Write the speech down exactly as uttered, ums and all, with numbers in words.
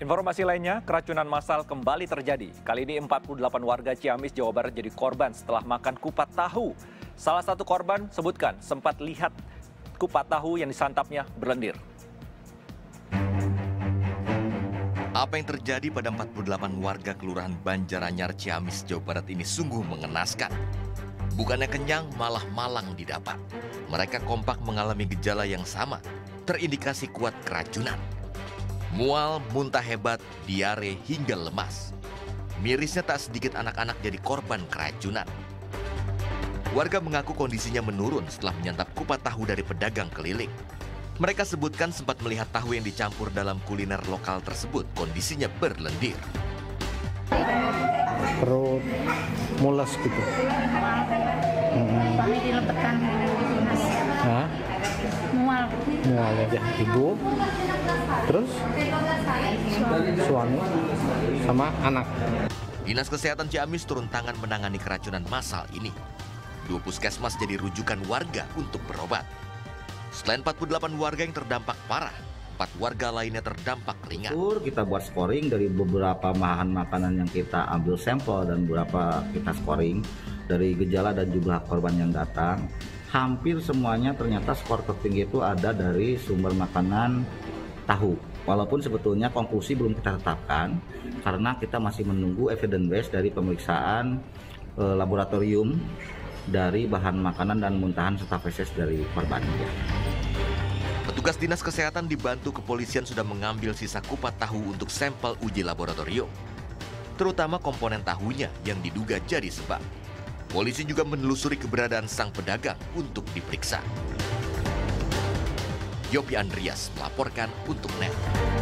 Informasi lainnya, keracunan massal kembali terjadi. Kali ini empat puluh delapan warga Ciamis, Jawa Barat jadi korban setelah makan kupat tahu. Salah satu korban sebutkan sempat lihat kupat tahu yang disantapnya berlendir. Apa yang terjadi pada empat puluh delapan warga Kelurahan Banjaranyar, Ciamis, Jawa Barat ini sungguh mengenaskan. Bukannya kenyang, malah malang didapat. Mereka kompak mengalami gejala yang sama, terindikasi kuat keracunan. Mual, muntah hebat, diare, hingga lemas. Mirisnya tak sedikit anak-anak jadi korban keracunan. Warga mengaku kondisinya menurun setelah menyantap kupat tahu dari pedagang keliling. Mereka sebutkan sempat melihat tahu yang dicampur dalam kuliner lokal tersebut kondisinya berlendir. Perut mules gitu. Hmm. Kami dilepetkan gitu, Mas. Hah? Mual. Mual aja. Ibu, terus suami sama anak. Dinas Kesehatan Ciamis turun tangan menangani keracunan massal ini. Dua puskesmas jadi rujukan warga untuk berobat. Selain empat puluh delapan warga yang terdampak parah, empat warga lainnya terdampak ringan. Kita buat scoring dari beberapa bahan makanan yang kita ambil sampel dan beberapa kita scoring dari gejala dan jumlah korban yang datang. Hampir semuanya ternyata skor tertinggi itu ada dari sumber makanan tahu. Walaupun sebetulnya konklusi belum kita tetapkan karena kita masih menunggu evidence base dari pemeriksaan e, laboratorium dari bahan makanan dan muntahan serta feses dari korban. Petugas Dinas Kesehatan dibantu kepolisian sudah mengambil sisa kupat tahu untuk sampel uji laboratorium. Terutama komponen tahunya yang diduga jadi sebab. Polisi juga menelusuri keberadaan sang pedagang untuk diperiksa. Yopi Andreas melaporkan untuk N E T.